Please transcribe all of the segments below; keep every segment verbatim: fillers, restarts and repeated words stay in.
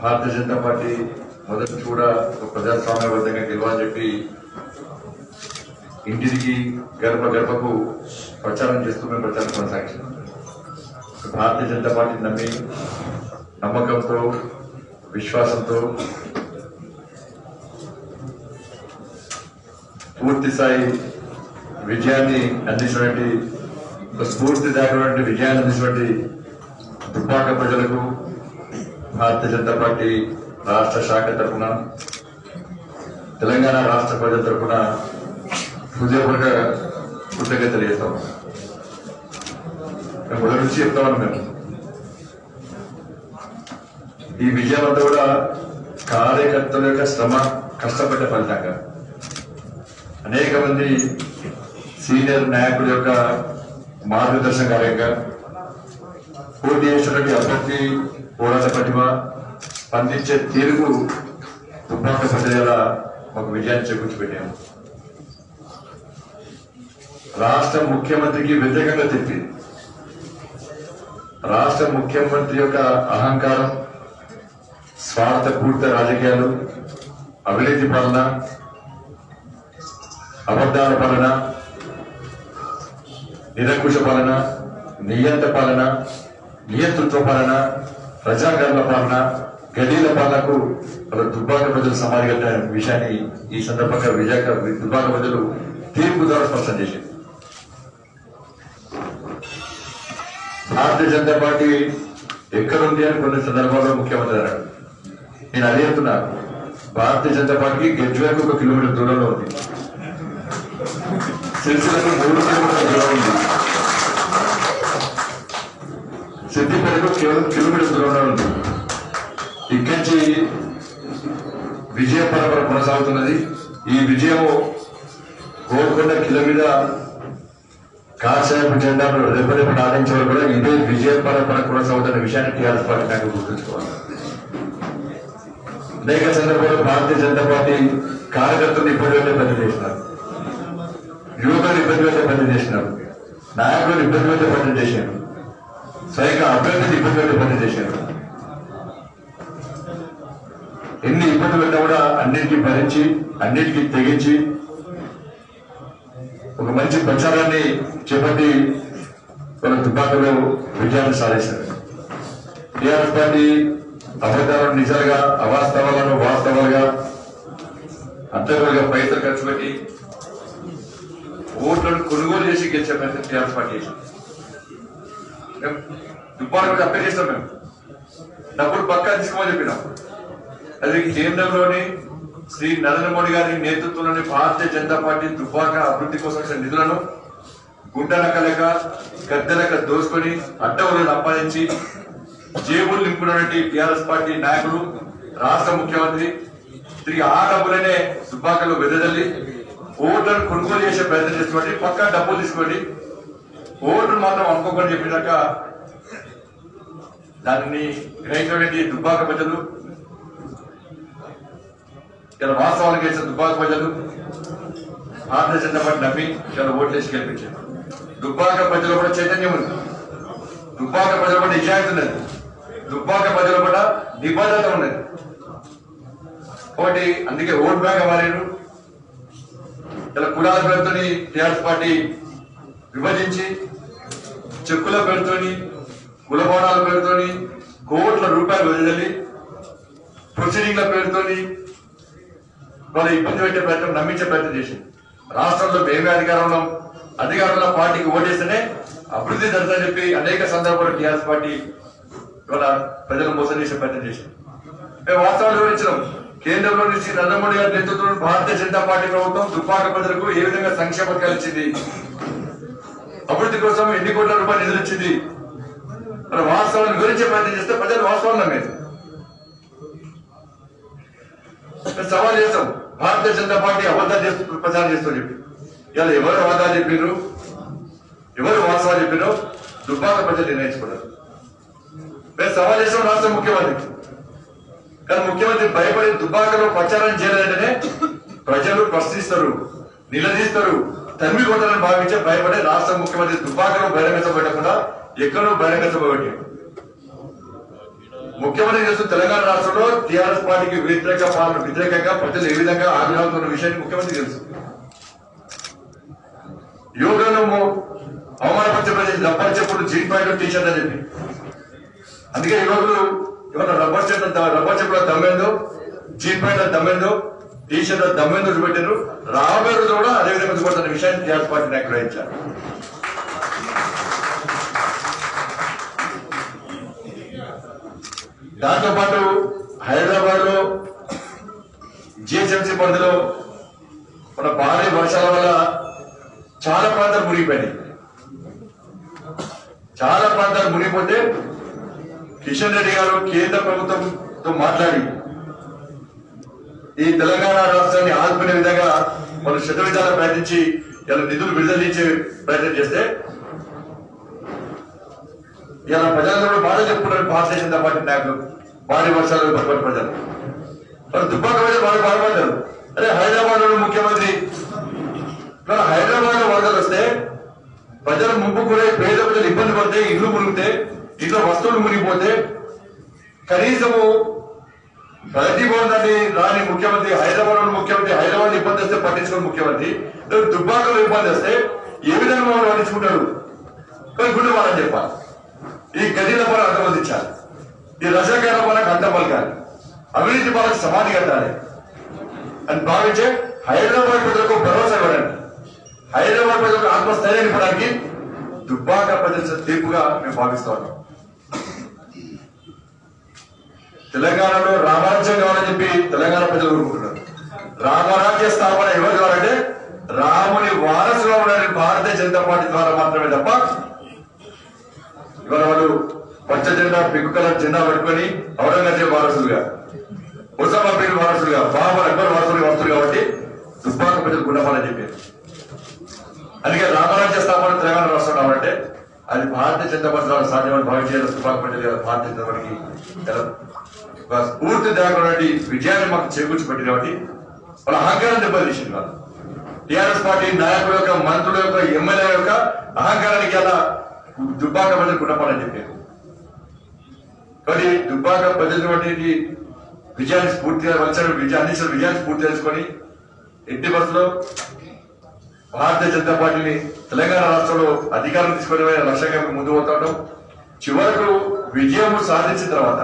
Bharatiya Janata party మొదటి కూడా ప్రజాస్వామ్యబద్ధంగా గెలవాలని చెప్పి ఇంటికి గడప గడపకు ప్రచారం చేస్తూ మేము ప్రచారం కొనసాగించాం. భారతీయ జనతా పార్టీ నమ్మి నమ్మకంతో విశ్వాసంతో పూర్తి స్థాయి విజయాన్ని అందించినటువంటి స్ఫూర్తిదాయకమైనటువంటి విజయాన్ని అందించినటువంటి దుబ్బాక ప్రజలకు భారతీయ జనతా పార్టీ రాష్ట్ర శాఖ తరఫున తెలంగాణ రాష్ట్ర ప్రజల తరఫున హృదయపూర్వక కృతజ్ఞతలు తెలియజేస్తాం. మేము మొదటి నుంచి చెప్తామని మేము ఈ విజయం అంతా కూడా కార్యకర్తల యొక్క శ్రమ కష్టపడ్డ ఫలితంగా అనేక మంది సీనియర్ నాయకుల యొక్క మార్గదర్శన కార్యంగా పోటీ చేసినటువంటి అభ్యర్థి పోరాట ప్రతిభ స్పందించే తీరుకు దుబ్బాక ప్రజల ఒక విజయాన్ని చేకూర్చి పెట్టాము. రాష్ట్ర ముఖ్యమంత్రికి వ్యతిరేకంగా తిప్పి రాష్ట్ర ముఖ్యమంత్రి యొక్క అహంకారం, స్వార్థపూరిత రాజకీయాలు, అవినీతి పాలన, అబద్ధాల పాలన, నిరంకుశ పాలన, నియంత పాలన, నియంతృత్వ పాలన, ప్రజాగర్ల పాలన, గలీల పాలనకు దుబ్బాక ప్రజలు సమాధిగత విషయాన్ని ఈ సందర్భంగా విజయ దుబ్బాక ప్రజలు తీర్పు ద్వారా స్పష్టం చేసింది. భారతీయ జనతా పార్టీ ఎక్కడుంది అని కొన్ని సందర్భాల్లో ముఖ్యమంత్రి అన్నాడు. నేను అదే చెప్తున్నా, భారతీయ జనతా పార్టీ గెజ్వేకు ఒక కిలోమీటర్ దూరంలో ఉంది, సిరిసిల్లకు మూడు కిలోమీటర్ల దూరం ఉంది, సిద్దిపేటకు కేవలం కిలోమీటర్ దూరంలో ఉంది. ఇక్కడి నుంచి విజయ పరంపర కొనసాగుతున్నది. ఈ విజయము గోల్కొండ కిలో మీద కాషాయపు జెండాను రేపరేపు నాటించే వరకు కూడా ఇదే విజయ పరంపర కొనసాగుతున్న విషయాన్ని టీఆర్ఎస్ పార్టీ నాకు గుర్తుంచుకోవాలి. అనేక సందర్భాల్లో భారతీయ జనతా పార్టీ కార్యకర్తలు ఇబ్బంది పెట్టే పని చేసినారు, యువకులు ఇబ్బంది పెట్టే పని చేసినారు, నాయకులు ఇబ్బంది పెట్టే పని చేశారు, స్వయంగా అభ్యర్థులు ఇబ్బంది పెట్టే పని చేశారు. ఎన్ని ఇబ్బందులు పెట్టినా కూడా అన్నిటికీ భరించి అన్నిటికీ తెగించి ఒక మంచి ప్రచారాన్ని చేపట్టి వాళ్ళ దుబ్బాకలో విజయాన్ని సాధిస్తారు. టీఆర్ఎస్ పార్టీ అబద్ధాలను నిజాలుగా, అవాస్తవాలను వాస్తవాలుగా, అంతర్గతంగా పైసలు ఖర్చు పెట్టి ఓట్లను కొనుగోలు చేసి గెలిచే ప్రయత్నం టీఆర్ఎస్ పార్టీ చేసింది. దుబ్బాకలో అప్పే చేస్తాం, మేము డబ్బులు పక్కా తీసుకోమని చెప్పినాం. అది కేంద్రంలోని శ్రీ నరేంద్ర మోడీ గారి నేతృత్వంలోని భారతీయ జనతా పార్టీ దుబ్బాక అభివృద్ధి కోసం నిధులను గుండెలక గద్దెలక దోసుకొని అడ్డవులను సంపాదించి జేబులు నింపుకున్నటువంటి టీఆర్ఎస్ పార్టీ నాయకులు, రాష్ట్ర ముఖ్యమంత్రి తిరిగి ఆ డబ్బులనే దుబ్బాకలో వెదజల్లి ఓట్లను కొనుగోలు చేసే ప్రయత్నం చేస్తున్నట్టు పక్కా డబ్బులు తీసుకోండి, ఓట్లు మాత్రం అనుకోకుండా చెప్పినాక దానిని గ్రహించినటువంటి దుబ్బాక ప్రజలు, ఇలా వాస్తవాలు గెలిచిన దుబ్బాక ప్రజలు భారతీయ జనతా పార్టీ నమ్మి ఇలా ఓట్లు వేసి గెలిపించారు. దుబ్బాక ప్రజలు కూడా చైతన్యం ఉంది, దుబ్బాక ప్రజల పట్ల నిజాయితీ ఉన్నది, దుబ్బాక ప్రజల పట్ల నిబద్ధత ఉన్నది. ఒకటి అందుకే ఓట్ బ్యాంక్ మారారు. ఇలా కులాల పేరుతోని టీఆర్ఎస్ పార్టీ విభజించి, చెక్కుల పేరుతోని, కులభవనాల పేరుతోని కోట్ల రూపాయలు వదిలి ప్రొసీడింగ్ల పేరుతోని వాళ్ళ ఇబ్బంది పెట్టే ప్రయత్నం, నమ్మించే ప్రయత్నం చేసింది. రాష్ట్రంలో మేమే అధికారంలో అధికారంలో పార్టీకి ఓటేస్తేనే అభివృద్ధి జరుగుతుందని చెప్పి అనేక సందర్భాల్లో టీఆర్ఎస్ పార్టీ ఇవాళ ప్రజలు మోసం చేసే ప్రయత్నం చేసింది. మేము వాస్తవాలు వివరించినాం. కేంద్రంలో నుంచి నరేంద్ర మోడీ గారి నేతృత్వంలో భారతీయ జనతా పార్టీ ప్రభుత్వం దుబ్బాక ప్రజలకు ఏ విధంగా సంక్షేమ పథకాలు ఇచ్చింది, అభివృద్ధి కోసం ఎన్ని కోట్ల రూపాయలు నిధులు ఇచ్చింది, మన వాస్తవాలను వివరించే ప్రయత్నం చేస్తే ప్రజలు వాస్తవాలు నమ్మేది. సవాల్ చేస్తాం, భారతీయ జనతా పార్టీ అబద్ధాలు చేస్తూ ప్రచారం చేస్తూ చెప్పి ఇలా ఎవరు అబద్ధాలు చెప్పినారు, ఎవరు వాస్తవాలు చెప్పినో దుబ్బాక ప్రజలు నిర్ణయించుకున్నారు. మేము సవాల్ చేస్తాం రాష్ట్ర ముఖ్యమంత్రికి. కానీ ముఖ్యమంత్రి భయపడి దుబ్బాకలో ప్రచారం చేయాలంటేనే ప్రజలు ప్రశ్నిస్తారు, నిలదీస్తారు, తమ్మి కొట్టాలని భావించే భయపడే రాష్ట్ర ముఖ్యమంత్రి దుబ్బాకలో బహిరంగ సభ పెట్టకుండా ఎక్కడో బహిరంగ సభ పెట్టి ముఖ్యమంత్రి చేస్తూ తెలంగాణ రాష్ట్రంలో టీఆర్ఎస్ పార్టీకి వ్యతిరేక పాలన వ్యతిరేకంగా ప్రజలు ఏ విధంగా ఆగ్రహవుతున్న విషయాన్ని ముఖ్యమంత్రి తెలుసు. యువకులను అవమానపరిచే ప్రజలు రబ్బర్ చెప్పులు జీన్ ప్యాంట్ టీ షర్ట్ అని చెప్పి అందుకే యువకులు ఇవాళ రబ్బర్ షర్ట్ రబ్బర్ చెప్పుల దమ్మేందో జీన్ ప్యాంట్ దమ్మేందో టీ షర్ట్ దమ్మేందో చూపెట్టారు. రాబోయే రోజు కూడా అదే విధంగా చూపడుతున్న విషయాన్ని టీఆర్ఎస్ పార్టీ నాయకులు గ్రహించారు. దాంతో పాటు హైదరాబాద్ లో జిహెచ్ఎంసీ పరిధిలో మన భారీ వర్షాల వల్ల చాలా ప్రాంతాలు మునిగిపోయినాయి. చాలా ప్రాంతాలు మునిగిపోతే కిషన్ రెడ్డి గారు కేంద్ర ప్రభుత్వంతో మాట్లాడి ఈ తెలంగాణ రాష్ట్రాన్ని ఆదుకునే విధంగా వాళ్ళు శతవిధాలు ప్రయత్నించి ఇలా నిధులు విడుదల చేసే ప్రయత్నం చేస్తే ఇలా ప్రజలందరూ బాధ చెప్పుకుంటారు. భారతీయ జనతా పార్టీ నాయకులు భారీ వర్షాలు పడిపోయిన ప్రజలు వాళ్ళు దుబ్బాక ప్రజలు బాగా బాధపడ్డారు. అదే హైదరాబాద్ లో ముఖ్యమంత్రి హైదరాబాద్ లో వరదలు వస్తే ప్రజలు ముంపు కూడా పేద ప్రజలు ఇబ్బంది పడితే ఇల్లు మునిగితే ఇంట్లో వస్తువులు మునిగిపోతే కనీసము ప్రగతి భవనాన్ని రాని ముఖ్యమంత్రి హైదరాబాద్ లో ముఖ్యమంత్రి హైదరాబాద్ ఇబ్బంది వస్తే పట్టించుకుని ముఖ్యమంత్రి దుబ్బాకలో ఇబ్బంది వస్తే ఏ విధంగా వాళ్ళు పట్టించుకుంటారు కానీ గుండె వాళ్ళని చెప్పాలి. ఈ గదిల పనులకు అంతమందించాలి. ఈ రజాకాల పనులకు అంతం పలకాలి. అవినీతి పనులకు సమాధి కట్టాలి అని భావించే హైదరాబాద్ ప్రజలకు భరోసా ఇవ్వడానికి హైదరాబాద్ ప్రజలకు ఆత్మస్థైర్యాన్ని ఇవ్వడానికి దుబ్బాక ప్రజల తీర్పుగా మేము భావిస్తా ఉన్నాం. తెలంగాణలో రామరాజ్యం కావాలని చెప్పి తెలంగాణ ప్రజలు కోరుకుంటున్నారు. రామరాజ్య స్థాపన ఎవరి ద్వారా అంటే రాముని వారసుగా ఉండడానికి భారతీయ జనతా పార్టీ ద్వారా మాత్రమే తప్ప ఇవాళ వాళ్ళు పచ్చ జెండా పింక్ కలర్ జెండా పట్టుకొని ఔరంగజేబ్ వారసులుగా ఉసామా బిన్ వారసులుగా బాబర్ అక్బర్ వారసులుగా వస్తారు కాబట్టి దుబ్బాక ప్రజలు గుండపాలని చెప్పారు. అందుకే రామరాజ్య స్థాపన తెలంగాణ రాష్ట్రం రావాలంటే అది భారతీయ జనతా పార్టీ ద్వారా సాధ్యమని భావించారు. దుబ్బాక ప్రజలు భారతీయ జనతా పార్టీకి పూర్తి దాకా విజయాన్ని మాకు చేకూర్చి పెట్టిన కాబట్టి వాళ్ళ అహంకారం దెబ్బతీసింది. వాళ్ళు టీఆర్ఎస్ పార్టీ నాయకుల యొక్క మంత్రుల యొక్క ఎమ్మెల్యే యొక్క అహంకారానికి అలా దుబ్బాక ప్రజలు గుణపాలని చెప్పారు. కానీ దుబ్బాక ప్రజలు విజయాన్ని స్ఫూర్తిగా వచ్చారు. విజయాన్ని విజయాన్ని స్ఫూర్తి తెలుసుకొని ఎట్టి బస్సులో భారతీయ జనతా పార్టీని తెలంగాణ రాష్ట్రంలో అధికారం తీసుకునే లక్ష్యంగా ముందు పోతాం. చివరకు విజయం సాధించిన తర్వాత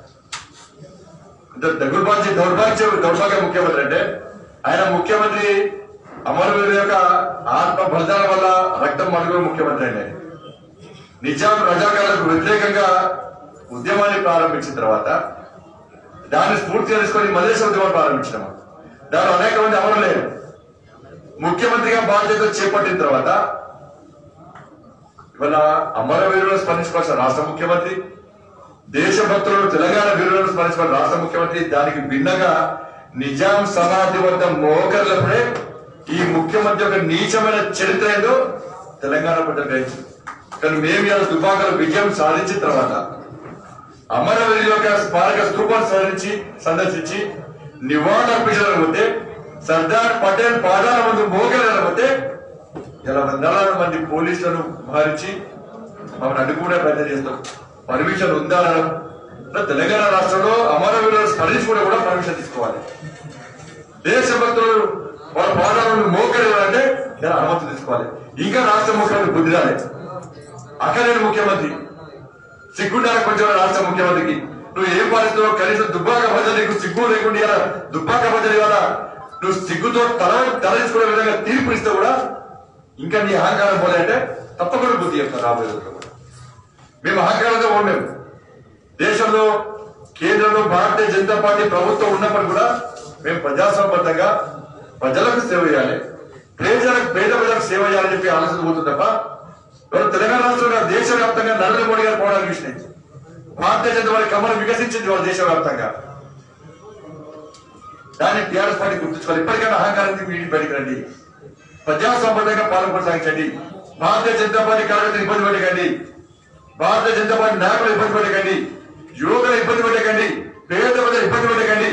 దగుర్బాంచి దౌర్భాగ్య దౌర్భాగ్య ముఖ్యమంత్రి అంటే ఆయన ముఖ్యమంత్రి అమరవీరుల యొక్క ఆత్మ బలిదాన వల్ల రక్తం మరుగుల ముఖ్యమంత్రి అయిన నిజాం రజాకారులకు వ్యతిరేకంగా ఉద్యమాన్ని ప్రారంభించిన తర్వాత దాన్ని స్ఫూర్తి తెలుసుకొని మలేషియా ఉద్యమాన్ని ప్రారంభించినాము. దానిలో అనేక మంది అమరులేరు. ముఖ్యమంత్రిగా బాధ్యత చేపట్టిన తర్వాత ఇవాళ అమరవీరులను స్మరించుకోవాల్సిన రాష్ట్ర ముఖ్యమంత్రి, దేశభక్తులను తెలంగాణ వీరులను స్మరించుకోవాల్సిన రాష్ట్ర ముఖ్యమంత్రి, దానికి భిన్నగా నిజాం సమాధి వద్ద మోకర్లప్పుడే ఈ ముఖ్యమంత్రి యొక్క నీచమైన చరిత్ర ఏదో తెలంగాణ ప్రజలు గ్రహించింది. కానీ మేము ఇలా దుబ్బాకలో విజయం సాధించిన తర్వాత అమరవీరుల యొక్క స్మారక స్తూపాన్ని సందర్శించి సందర్శించి నివాళులు అర్పించలేకపోతే సర్దార్ పటేల్ పాదాల ముందు మోగలేకపోతే ఇలా వందలాది మంది పోలీసులను మహరించి మమ్మల్ని అడ్డుకునే ప్రయత్నం చేస్తాం. పర్మిషన్ ఉందా అనడం. తెలంగాణ రాష్ట్రంలో అమరవీరులను స్మరించుకుంటే కూడా పర్మిషన్ తీసుకోవాలి. దేశభక్తులు వాళ్ళ పాదాలను మోకలేదంటే ఇలా అనుమతి తీసుకోవాలి. ఇంకా రాష్ట్ర ముఖ్యమంత్రి బుద్ధి రాలేదు. అక్కలేని ముఖ్యమంత్రి సిగ్గుండాలి కొంచెం రాష్ట్ర ముఖ్యమంత్రికి. నువ్వు ఏం పాలిస్తున్నావు? కనీసం దుబ్బాక ప్రజలు నీకు సిగ్గు లేకుండా ఇలా దుబ్బాక ప్రజలు ఇవాళ నువ్వు సిగ్గుతో తల తల తీసుకునే విధంగా తీర్పు ఇస్తే కూడా ఇంకా నీ అహంకారం పోలే అంటే తప్పకుండా బుద్ధి చెప్తాను రాబోయే రోజుల్లో కూడా. మేము అహంకారంగా ఉండేము. దేశంలో కేంద్రంలో భారతీయ జనతా పార్టీ ప్రభుత్వం ఉన్నప్పుడు కూడా మేము ప్రజాస్వామ్యబద్ధంగా ప్రజలకు సేవ చేయాలి, ప్రజలకు పేద ప్రజలకు సేవ చేయాలని చెప్పి ఆలోచన పోతుంది తప్ప తెలంగాణ రాష్ట్రంలో దేశవ్యాప్తంగా నరేంద్ర మోడీ గారు పోవడానికి విషయం భారతీయ జనతా పార్టీ కమలం వికసించింది వాళ్ళ దేశవ్యాప్తంగా. దాన్ని టీఆర్ఎస్ పార్టీ గుర్తుంచుకోవాలి. ఇప్పటికైనా అహంకారానికి వీటిని బయటకు రండి. ప్రజాసంబంధంగా పాలన కొనసాగించండి. భారతీయ జనతా పార్టీ కార్యకర్తలు ఇబ్బంది పెట్టకండి. భారతీయ జనతా పార్టీ నాయకులు ఇబ్బంది పెట్టకండి. యువకులు ఇబ్బంది పెట్టకండి. పేద ప్రజలు ఇబ్బంది పెట్టకండి.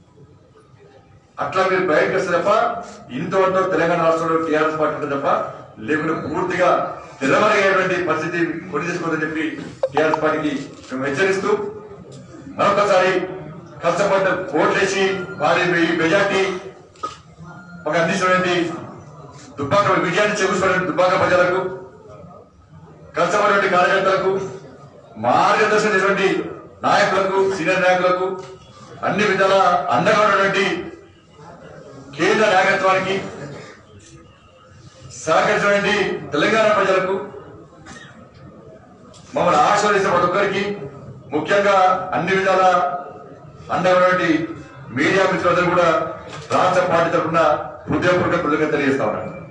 అట్లా మీరు బయటకు వస్తే తప్ప ఇంతవరకు తెలంగాణ రాష్ట్రంలో టీఆర్ఎస్ పార్టీ ఉంటుంది తప్ప లేకుండా పూర్తిగా తెరవరిగేటువంటి పరిస్థితి కొని తీసుకోవాలని చెప్పి టీఆర్ఎస్ పార్టీకి మేము హెచ్చరిస్తూ మరొకసారి కష్టపడ్డ ఓట్లేసి వారి మెజార్టీ ఒక అందించినటువంటి దుబ్బాక విజయాన్ని చేకూర్చుకున్న దుబ్బాక ప్రజలకు కష్టపడినటువంటి కార్యకర్తలకు మార్గదర్శనం చేసినటువంటి నాయకులకు సీనియర్ నాయకులకు అన్ని విధాల అండగా ఉన్నటువంటి కేంద్ర నాయకత్వానికి సహకరించినటువంటి తెలంగాణ ప్రజలకు మమ్మల్ని ఆశీర్వదించిన ప్రతి ఒక్కరికి ముఖ్యంగా అన్ని విధాల అండగా ఉన్నటువంటి మీడియా మిత్రులందరూ కూడా రాష్ట్ర పార్టీ తరఫున హృదయపూర్వక కృతజ్ఞతలు తెలియజేస్తా ఉన్నాను.